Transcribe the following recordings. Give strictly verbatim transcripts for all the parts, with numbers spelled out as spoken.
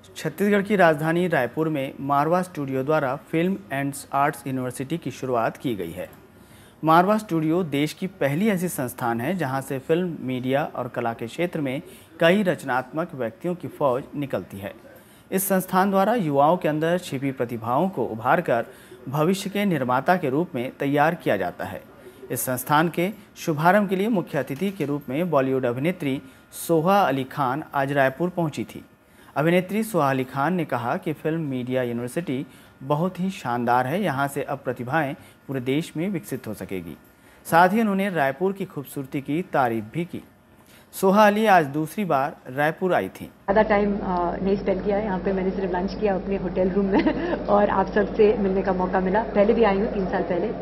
छत्तीसगढ़ की राजधानी रायपुर में मारवा स्टूडियो द्वारा फिल्म एंड आर्ट्स यूनिवर्सिटी की शुरुआत की गई है। मारवा स्टूडियो देश की पहली ऐसी संस्थान है जहां से फिल्म, मीडिया और कला के क्षेत्र में कई रचनात्मक व्यक्तियों की फौज निकलती है। इस संस्थान द्वारा युवाओं के अंदर छिपी प्रतिभाओं को उभारकर भविष्य के निर्माता के रूप में तैयार किया जाता है। इस संस्थान के शुभारंभ के लिए मुख्य अतिथि के रूप में बॉलीवुड अभिनेत्री सोहा अली खान आज रायपुर पहुंची थी। अभिनेत्री सोहा अली खान ने कहा कि फिल्म मीडिया यूनिवर्सिटी बहुत ही शानदार है, यहाँ से अब प्रतिभाएं पूरे देश में विकसित हो सकेगी। साथ ही उन्होंने रायपुर की खूबसूरती की तारीफ भी की। सोहा अली आज दूसरी बार रायपुर आई थी। ज़्यादा टाइम नहीं स्पेंड किया है यहाँ पे, मैंने सिर्फ लंच किया अपने होटल रूम में और आप सबसे मिलने का मौका मिला। पहले भी आई हूँ तीन साल पहले,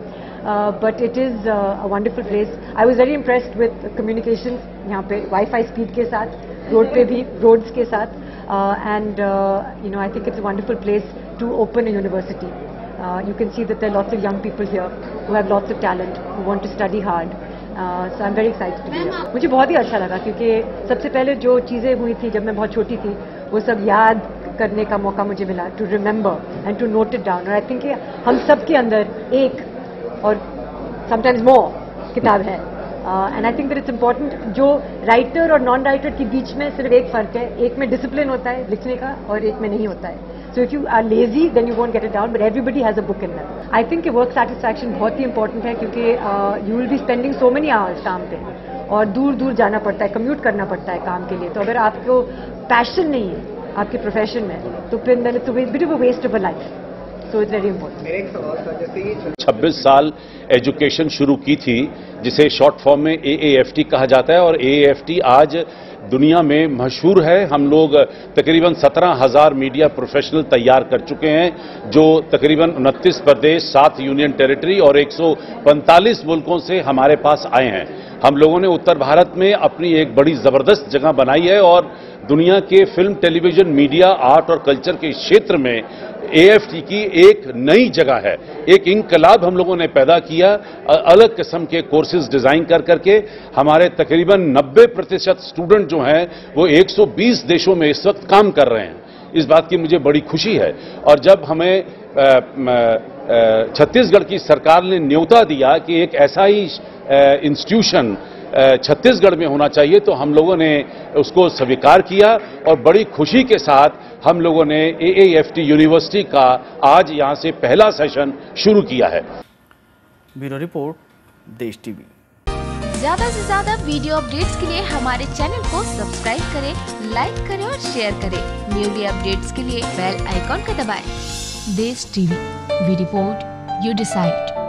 but it is a wonderful place. I was very impressed with communication यहाँ पे, वाईफाई स्पीड के साथ, रोड पे भी रोड्स के साथ, and you know I think it's a wonderful place to open a university. You can see that there are lots of young people here who have lots of talent, who want to study hard. Uh, so I'm very excited to be here. मुझे बहुत ही अच्छा लगा क्योंकि सबसे पहले जो चीज़ें हुई थी जब मैं बहुत छोटी थी वो सब याद करने का मौका मुझे मिला, to remember and to note it down. और आई थिंक हम सब के अंदर एक और समटाइम्स मोर किताब है, and I think that it's important. जो राइटर और नॉन राइटर के बीच में सिर्फ एक फ़र्क है, एक में डिसिप्लिन होता है लिखने का और एक में नहीं होता है। So if you are lazy, then you won't get it down. But everybody has a book in them. I think कि work satisfaction बहुत ही important है क्योंकि uh, you will be spending so many hours काम पे और दूर दूर जाना पड़ता है, commute करना पड़ता है काम के लिए। तो अगर आपको passion नहीं है आपके profession में तो फिर then it's a bit of a waste of a life. So it's very important. मेरे एक सवाल था, जैसे छब्बीस साल एजुकेशन शुरू की थी जिसे शॉर्ट फॉर्म में ए ए एफ टी कहा जाता है, और ए ए एफ टी आज दुनिया में मशहूर है। हम लोग तकरीबन सत्रह हजार मीडिया प्रोफेशनल तैयार कर चुके हैं जो तकरीबन उनतीस प्रदेश, सात यूनियन टेरिटरी और एक सौ पैंतालीस मुल्कों से हमारे पास आए हैं। हम लोगों ने उत्तर भारत में अपनी एक बड़ी जबरदस्त जगह बनाई है और दुनिया के फिल्म, टेलीविजन, मीडिया, आर्ट और कल्चर के क्षेत्र में ए एफ टी की एक नई जगह है। एक इंकलाब हम लोगों ने पैदा किया, अलग किस्म के कोर्सेज डिजाइन कर करके। हमारे तकरीबन नब्बे प्रतिशत स्टूडेंट जो हैं वो एक सौ बीस देशों में इस वक्त काम कर रहे हैं। इस बात की मुझे बड़ी खुशी है। और जब हमें छत्तीसगढ़ की सरकार ने न्योता दिया कि एक ऐसा ही इंस्टीट्यूशन छत्तीसगढ़ में होना चाहिए तो हम लोगों ने उसको स्वीकार किया और बड़ी खुशी के साथ हम लोगों ने A A F T university का आज यहां से पहला सेशन शुरू किया है। Bureau report, Desh TV. ज्यादा से ज्यादा वीडियो अपडेट्स के लिए हमारे चैनल को सब्सक्राइब करें, लाइक करें और शेयर करें। न्यूली अपडेट्स के लिए बेल आइकॉन का दबाएं। Desh TV, we report, you decide.